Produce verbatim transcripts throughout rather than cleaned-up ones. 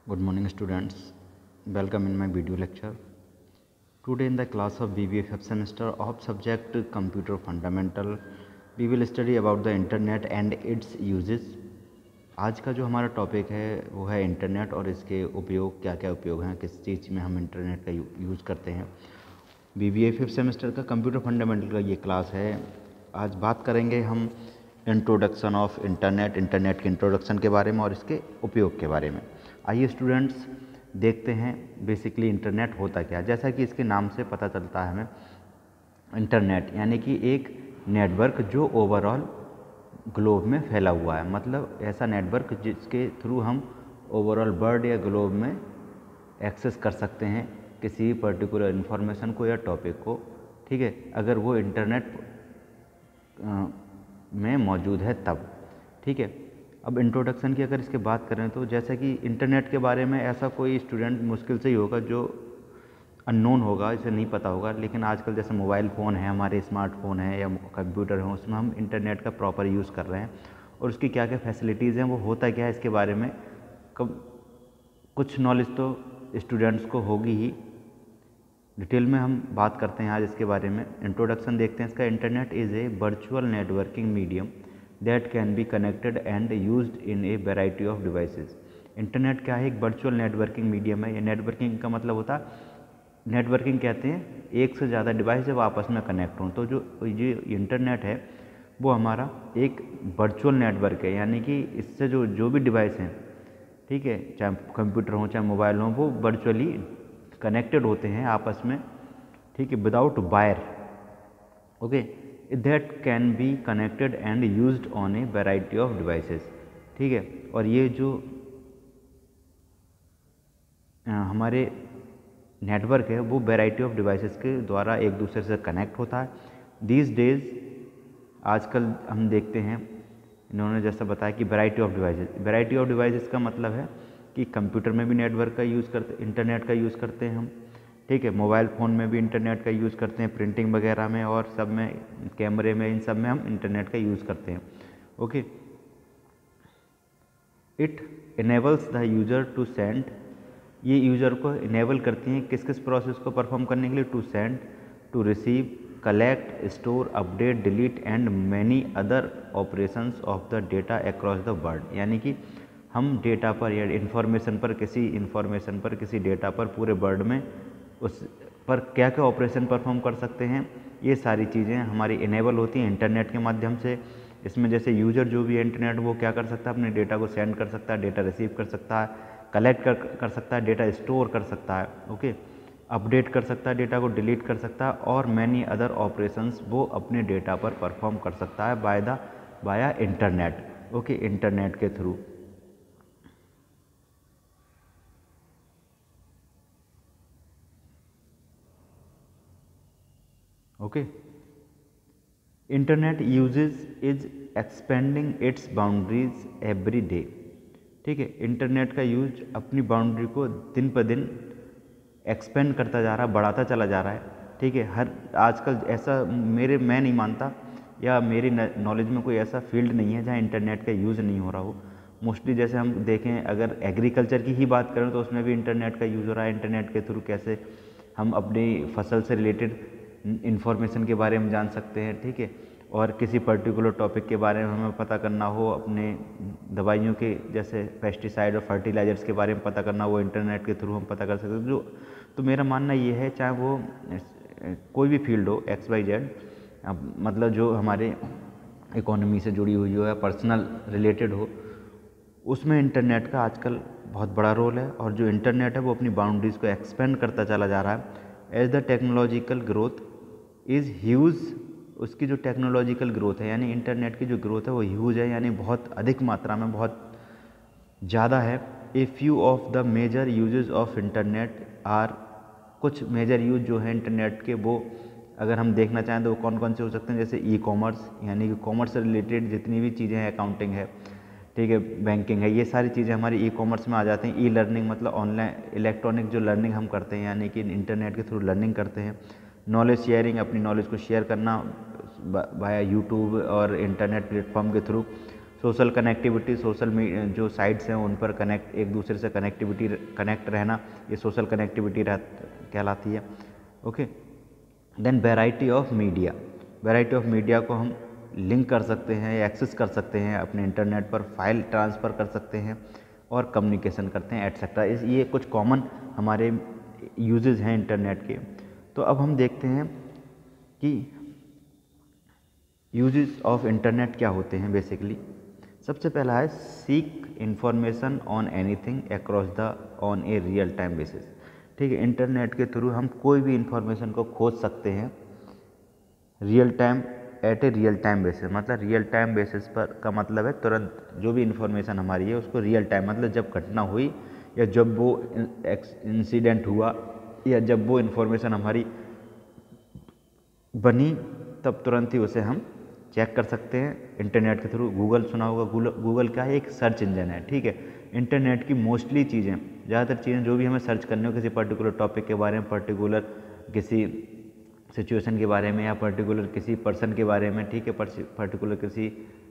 Good morning students, welcome in my video lecture. Today in the class of B B A fifth semester of subject Computer Fundamental, we will study about the internet and its uses. आज का जो हमारा topic है वो है internet और इसके उपयोग, क्या क्या उपयोग हैं, किस चीज़ में हम इंटरनेट का यूज़ करते हैं। B B A fifth semester का कंप्यूटर फंडामेंटल का ये क्लास है। आज बात करेंगे हम इंट्रोडक्शन ऑफ इंटरनेट, इंटरनेट के इंट्रोडक्शन के बारे में और इसके उपयोग के बारे में। आइए स्टूडेंट्स देखते हैं बेसिकली इंटरनेट होता क्या है। जैसा कि इसके नाम से पता चलता है हमें, इंटरनेट यानी कि एक नेटवर्क जो ओवरऑल ग्लोब में फैला हुआ है, मतलब ऐसा नेटवर्क जिसके थ्रू हम ओवरऑल वर्ल्ड या ग्लोब में एक्सेस कर सकते हैं किसी पर्टिकुलर इन्फॉर्मेशन को या टॉपिक को। ठीक है, अगर वो इंटरनेट में मौजूद है तब। ठीक है, अब इंट्रोडक्शन की अगर इसके बात करें तो जैसा कि इंटरनेट के बारे में ऐसा कोई स्टूडेंट मुश्किल से ही होगा जो अननोन होगा, इसे नहीं पता होगा। लेकिन आजकल जैसे मोबाइल फ़ोन है, हमारे स्मार्टफोन है या कंप्यूटर है, उसमें हम इंटरनेट का प्रॉपर यूज़ कर रहे हैं और उसकी क्या क्या फैसिलिटीज़ हैं, वो होता क्या है, इसके बारे में कब कुछ नॉलेज तो स्टूडेंट्स को होगी ही। डिटेल में हम बात करते हैं आज इसके बारे में। इंट्रोडक्शन देखते हैं इसका। Internet is a virtual networking medium that can be connected and used in a variety of devices. Internet क्या है? एक वर्चुअल नेटवर्किंग मीडियम है। ये नेटवर्किंग का मतलब होता है, नेटवर्किंग कहते हैं एक से ज़्यादा डिवाइस जब आपस में कनेक्ट हों। तो जो ये इंटरनेट है वो हमारा एक वर्चुअल नेटवर्क है, यानी कि इससे जो जो भी डिवाइस हैं, ठीक है, चाहे कंप्यूटर हो चाहे मोबाइल हो, वो वर्चुअली कनेक्टेड होते हैं आपस में। ठीक है, without wire. Okay, that can be connected and used on a variety of devices. ठीक है, और ये जो आ, हमारे नेटवर्क है वो वैरायटी ऑफ डिवाइसेस के द्वारा एक दूसरे से कनेक्ट होता है। दीज डेज आजकल हम देखते हैं, इन्होंने जैसा बताया कि variety of devices. Variety of devices का मतलब है कि कंप्यूटर में भी नेटवर्क का यूज़ करते, इंटरनेट का यूज़ करते हैं हम। ठीक है, मोबाइल फ़ोन में भी इंटरनेट का यूज़ करते हैं, प्रिंटिंग वगैरह में और सब में, कैमरे में, इन सब में हम इंटरनेट का यूज़ करते हैं। Okay, it enables the user to send, ये यूज़र को इनेबल करती हैं किस किस प्रोसेस को परफॉर्म करने के लिए? To send, to receive, collect, store, update, delete and many other operations of the data across the world. यानी कि हम डेटा पर या इन्फॉर्मेशन पर, किसी इन्फॉर्मेशन पर, किसी डेटा पर पूरे वर्ल्ड में उस पर क्या क्या ऑपरेशन परफॉर्म कर सकते हैं, ये सारी चीज़ें हमारी इनेबल होती हैं इंटरनेट के माध्यम से। इसमें जैसे यूज़र जो भी है इंटरनेट, वो क्या कर सकता है, अपने डेटा को सेंड कर सकता है, डेटा रिसीव कर सकता है, कलेक्ट कर कर सकता है, डेटा स्टोर कर सकता है, ओके, अपडेट कर सकता है, डेटा को डिलीट कर सकता है और मैनी अदर ऑपरेशंस वो अपने डेटा पर परफॉर्म कर सकता है by the via internet. Okay, internet के through. Okay, internet uses is expanding its boundaries every day. ठीक है, इंटरनेट का यूज अपनी बाउंड्री को दिन पर दिन एक्सपेंड करता जा रहा है, बढ़ाता चला जा रहा है। ठीक है, हर आजकल ऐसा मेरे मैं नहीं मानता या मेरी नॉलेज में कोई ऐसा फील्ड नहीं है जहाँ इंटरनेट का यूज़ नहीं हो रहा हो। मोस्टली जैसे हम देखें, अगर एग्रीकल्चर की ही बात करें तो उसमें भी इंटरनेट का यूज़ हो रहा है। इंटरनेट के थ्रू कैसे हम अपनी फसल से रिलेटेड इन्फॉर्मेशन के बारे में जान सकते हैं। ठीक है, और किसी पर्टिकुलर टॉपिक के बारे में हमें पता करना हो, अपने दवाइयों के जैसे पेस्टिसाइड और फर्टिलाइजर्स के बारे में पता करना, वो इंटरनेट के थ्रू हम पता कर सकते हैं। जो तो मेरा मानना ये है, चाहे वो कोई भी फील्ड हो, एक्स वाई जेड, मतलब जो हमारे इकोनॉमी से जुड़ी हुई हो या पर्सनल रिलेटेड हो, उसमें इंटरनेट का आजकल बहुत बड़ा रोल है। और जो इंटरनेट है वो अपनी बाउंड्रीज़ को एक्सपेंड करता चला जा रहा है। As the technological growth is huge, उसकी जो टेक्नोलॉजिकल ग्रोथ है, यानी इंटरनेट की जो ग्रोथ है वो ह्यूज है, यानी बहुत अधिक मात्रा में, बहुत ज़्यादा है। A few of the major uses of internet are, कुछ मेजर यूज जो है इंटरनेट के, वो अगर हम देखना चाहें तो वो कौन कौन से हो सकते हैं? जैसे ई कॉमर्स, यानी कि कॉमर्स से रिलेटेड जितनी भी चीज़ें हैं, अकाउंटिंग है, ठीक है, बैंकिंग है, ये सारी चीज़ें हमारी ई कॉमर्स में आ जाती हैं। ई लर्निंग मतलब ऑनलाइन इलेक्ट्रॉनिक जो लर्निंग हम करते हैं, यानी कि इंटरनेट के थ्रू लर्निंग करते हैं। नॉलेज शेयरिंग, अपनी नॉलेज को शेयर करना बाया यूट्यूब और इंटरनेट प्लेटफॉर्म के थ्रू। सोशल कनेक्टिविटी, सोशल जो साइट्स हैं उन पर कनेक्ट एक दूसरे से कनेक्टिविटी कनेक्ट रहना, ये सोशल कनेक्टिविटी रह कहलाती है। Okay, then variety of media, variety of media को हम लिंक कर सकते हैं या एक्सेस कर सकते हैं अपने इंटरनेट पर, फाइल ट्रांसफ़र कर सकते हैं और कम्युनिकेशन करते हैं एटसेट्रा। इस ये कुछ कॉमन हमारे यूजेस हैं इंटरनेट के। तो अब हम देखते हैं कि यूजेस ऑफ इंटरनेट क्या होते हैं बेसिकली। सबसे पहला है seek information on anything across the on a real time basis. ठीक है, इंटरनेट के थ्रू हम कोई भी इंफॉर्मेशन को खोज सकते हैं real time, at a real time basis. मतलब रियल टाइम बेसिस पर का मतलब है तुरंत जो भी इंफॉर्मेशन हमारी है उसको रियल टाइम, मतलब जब घटना हुई या जब वो इंसिडेंट हुआ या जब वो इंफॉर्मेशन हमारी बनी तब तुरंत ही उसे हम चेक कर सकते हैं इंटरनेट के थ्रू। गूगल सुना होगा, गूगल गूगल क्या है, एक सर्च इंजन है। ठीक है, इंटरनेट की मोस्टली चीज़ें, ज़्यादातर चीज़ें जो भी हमें सर्च करनी हो किसी पर्टिकुलर टॉपिक के बारे में, पर्टिकुलर किसी सिचुएशन के बारे में या पर्टिकुलर किसी पर्सन के बारे में, ठीक है, पर्टिकुलर किसी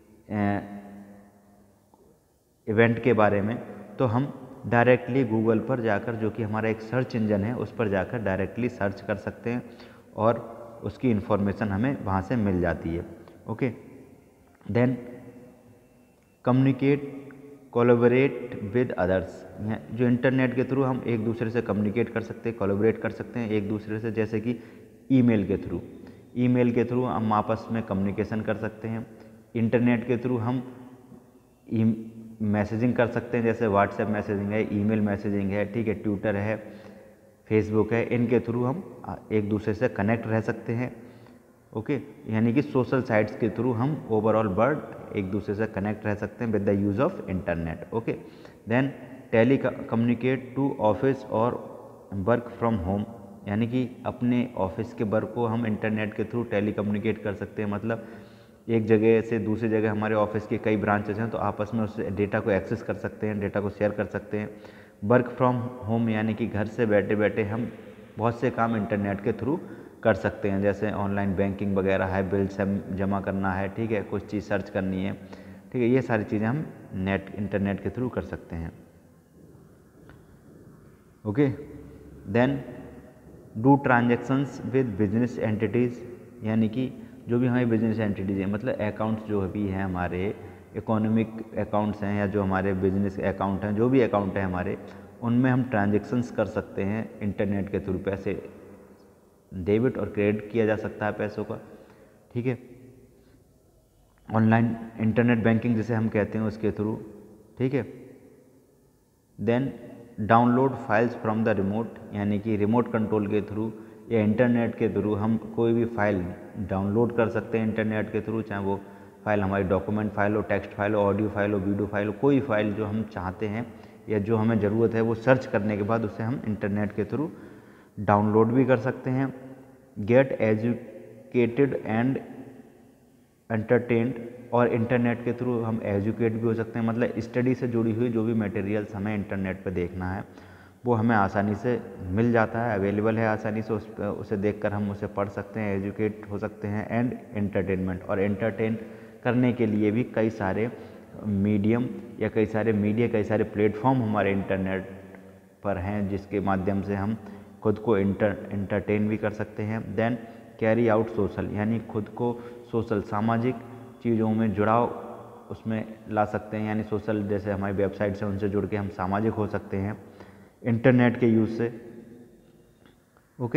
इवेंट के बारे में, तो हम डायरेक्टली गूगल पर जाकर, जो कि हमारा एक सर्च इंजन है, उस पर जाकर डायरेक्टली सर्च कर सकते हैं और उसकी इन्फॉर्मेशन हमें वहाँ से मिल जाती है। Okay, then communicate collaborate with others. जो इंटरनेट के थ्रू हम एक दूसरे से कम्युनिकेट कर सकते हैं, कोलैबोरेट कर सकते हैं एक दूसरे से, जैसे कि ईमेल के थ्रू। ईमेल के थ्रू हम आपस में कम्युनिकेशन कर सकते हैं। इंटरनेट के थ्रू हम मैसेजिंग कर सकते हैं, जैसे व्हाट्सएप मैसेजिंग है, ईमेल मैसेजिंग है, ठीक है, ट्विटर है, फेसबुक है। इनके थ्रू हम एक दूसरे से कनेक्ट रह सकते हैं। ओके, यानी कि सोशल साइट्स के थ्रू हम ओवरऑल वर्ल्ड एक दूसरे से कनेक्ट रह सकते हैं with the use of internet. Okay, then tele communicate to office और वर्क फ्रॉम होम, यानी कि अपने ऑफिस के वर्क को हम इंटरनेट के थ्रू टेली कम्युनिकेट कर सकते हैं। मतलब एक जगह से दूसरी जगह हमारे ऑफिस के कई ब्रांचेस हैं तो आपस में उस डेटा को एक्सेस कर सकते हैं, डेटा को शेयर कर सकते हैं। वर्क फ्रॉम होम यानी कि घर से बैठे बैठे हम बहुत से काम इंटरनेट के थ्रू कर सकते हैं, जैसे ऑनलाइन बैंकिंग वगैरह है, बिल्स जमा करना है, ठीक है, कुछ चीज़ सर्च करनी है, ठीक है, ये सारी चीज़ें हम नेट इंटरनेट के थ्रू कर सकते हैं। Okay, then do transactions with business entities, यानी कि जो भी हमारी बिजनेस एंटिटीज़ हैं, मतलब अकाउंट्स जो भी हैं हमारे इकोनॉमिक अकाउंट्स हैं या जो हमारे बिजनेस अकाउंट हैं, जो भी अकाउंट है हमारे, उनमें हम ट्रांजेक्शन्स कर सकते हैं इंटरनेट के थ्रू। पैसे डेबिट और क्रेडिट किया जा सकता है पैसों का, ठीक है, ऑनलाइन इंटरनेट बैंकिंग जिसे हम कहते हैं उसके थ्रू, ठीक है। Then download files from the remote, यानी कि रिमोट कंट्रोल के थ्रू या इंटरनेट के थ्रू हम कोई भी फाइल डाउनलोड कर सकते हैं इंटरनेट के थ्रू, चाहे वो फाइल हमारी डॉक्यूमेंट फाइल हो, टेक्स्ट फाइल हो, ऑडियो फाइल हो, वीडियो फाइल हो, कोई फाइल जो हम चाहते हैं या जो हमें ज़रूरत है वो सर्च करने के बाद उसे हम इंटरनेट के थ्रू डाउनलोड भी कर सकते हैं। गेट एजुकेटेड एंड एंटरटेन्ड, और इंटरनेट के थ्रू हम एजुकेट भी हो सकते हैं, मतलब स्टडी से जुड़ी हुई जो भी मटेरियल्स हमें इंटरनेट पर देखना है वो हमें आसानी से मिल जाता है, अवेलेबल है आसानी से, उस उसे देखकर हम उसे पढ़ सकते हैं, एजुकेट हो सकते हैं। एंड एंटरटेनमेंट, और एंटरटेन करने के लिए भी कई सारे मीडियम या कई सारे मीडिया, कई सारे प्लेटफॉर्म हमारे इंटरनेट पर हैं जिसके माध्यम से हम खुद को इंटर एंटरटेन भी कर सकते हैं। देन कैरी आउट सोशल, यानी खुद को सोशल सामाजिक चीज़ों में जुड़ाव उसमें ला सकते हैं, यानी सोशल जैसे हमारी वेबसाइट से उनसे जुड़ के हम सामाजिक हो सकते हैं इंटरनेट के यूज़ से। ओके,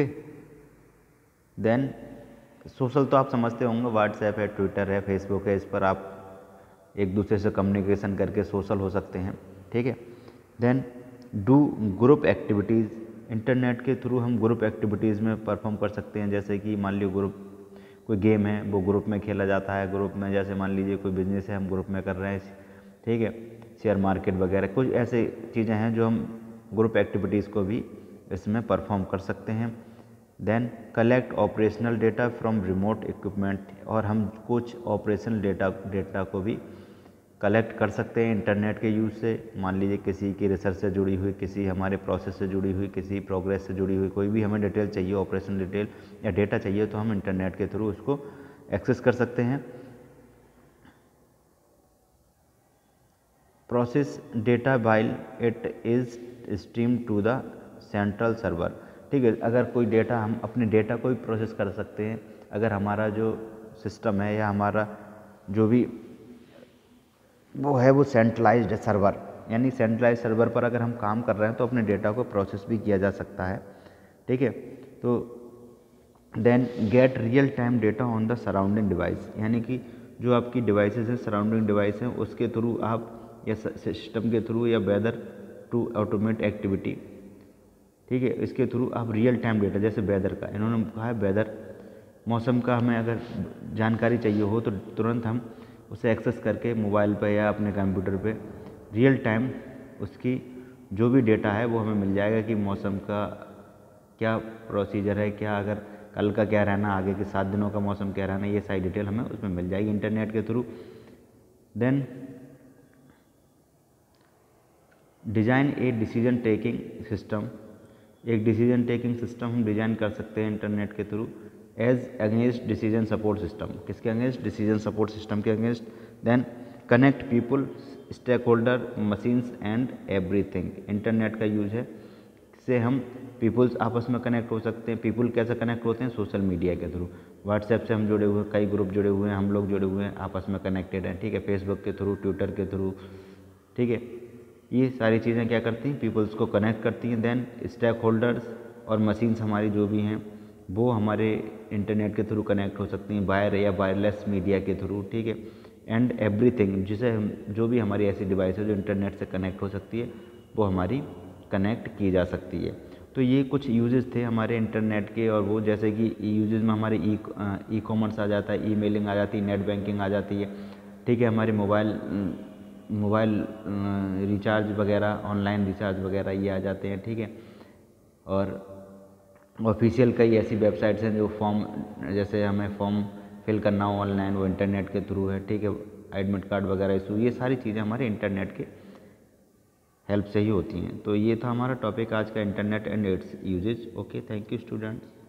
देन सोशल तो आप समझते होंगे, व्हाट्सएप है, ट्विटर है, फेसबुक है, इस पर आप एक दूसरे से कम्युनिकेशन करके सोशल हो सकते हैं, ठीक है। Then do group activities, internet के थ्रू हम ग्रुप एक्टिविटीज़ में परफॉर्म कर सकते हैं, जैसे कि मान लीजिए ग्रुप कोई गेम है वो ग्रुप में खेला जाता है, ग्रुप में जैसे मान लीजिए कोई बिजनेस है हम ग्रुप में कर रहे हैं, ठीक है, शेयर मार्केट वगैरह कुछ ऐसे चीज़ें हैं जो हम ग्रुप एक्टिविटीज़ को भी इसमें परफॉर्म कर सकते हैं। Then collect operational data from remote equipment, और हम कुछ ऑपरेशनल डेटा डेटा को भी कलेक्ट कर सकते हैं इंटरनेट के यूज़ से। मान लीजिए किसी की रिसर्च से जुड़ी हुई, किसी हमारे प्रोसेस से जुड़ी हुई, किसी प्रोग्रेस से जुड़ी हुई कोई भी हमें डिटेल चाहिए, ऑपरेशनल डिटेल या डेटा चाहिए, तो हम इंटरनेट के थ्रू उसको एक्सेस कर सकते हैं। Process data while it is stream to the central server. ठीक है, अगर कोई डेटा, हम अपने डेटा को भी प्रोसेस कर सकते हैं अगर हमारा जो सिस्टम है या हमारा जो भी वो है वो सेंट्रलाइज्ड सर्वर, यानी सेंट्रलाइज सर्वर पर अगर हम काम कर रहे हैं तो अपने डेटा को प्रोसेस भी किया जा सकता है। ठीक है, तो then get real time data on the surrounding device, यानी कि जो आपकी डिवाइसेस हैं, सराउंडिंग डिवाइस हैं, उसके थ्रू आप या सिस्टम के थ्रू या वेदर टू ऑटोमेट एक्टिविटी। ठीक है, इसके थ्रू आप रियल टाइम डेटा, जैसे वेदर का, इन्होंने कहा है वेदर, मौसम का हमें अगर जानकारी चाहिए हो तो तुरंत हम उसे एक्सेस करके मोबाइल पे या अपने कंप्यूटर पे रियल टाइम उसकी जो भी डेटा है वो हमें मिल जाएगा कि मौसम का क्या प्रोसीजर है, क्या अगर कल का क्या रहना, आगे के सात दिनों का मौसम क्या रहना, ये सारी डिटेल हमें उसमें मिल जाएगी इंटरनेट के through. Then design a decision taking system, एक डिसीजन टेकिंग सिस्टम हम डिज़ाइन कर सकते हैं इंटरनेट के through as against decision support system. किसके अगेंस्ट? डिसीजन सपोर्ट सिस्टम के against. Then connect people, stakeholder, machines and everything. Internet का use है, इससे हम पीपल्स आपस में कनेक्ट हो सकते हैं। पीपल कैसे कनेक्ट होते हैं? सोशल मीडिया के थ्रू। व्हाट्सएप से हम जुड़े हुए हैं, कई ग्रुप जुड़े हुए हैं, हम लोग जुड़े हुए हैं, आपस में कनेक्टेड हैं। ठीक है, फेसबुक के थ्रू, ट्विटर के थ्रू। ठीक है, ये सारी चीज़ें क्या करती हैं? पीपल्स को कनेक्ट करती हैं। देन स्टेक होल्डर्स और मशीन्स हमारी जो भी हैं वो हमारे इंटरनेट के थ्रू कनेक्ट हो सकती हैं, वायर या वायरलेस मीडिया के थ्रू। ठीक है, एंड एवरीथिंग, जिसे हम जो भी हमारी ऐसी डिवाइस है जो इंटरनेट से कनेक्ट हो सकती है वो हमारी कनेक्ट की जा सकती है। तो ये कुछ यूजेस थे हमारे इंटरनेट के, और वो जैसे कि यूजेस में हमारे ई ई कॉमर्स आ जाता है, ईमेलिंग आ जाती है, नेट बैंकिंग आ जाती है। ठीक है, हमारे मोबाइल मोबाइल रिचार्ज वगैरह, ऑनलाइन रिचार्ज वगैरह ये आ जाते हैं। ठीक है, और ऑफिशियल कई ऐसी वेबसाइट्स हैं जो फॉर्म, जैसे हमें फॉर्म फिल करना हो ऑनलाइन, वो इंटरनेट के थ्रू है। ठीक है, एडमिट कार्ड वगैरह इशू, ये सारी चीज़ें हमारे इंटरनेट के हेल्प से ही होती हैं। तो ये था हमारा टॉपिक आज का, internet and its uses. Okay, thank you students.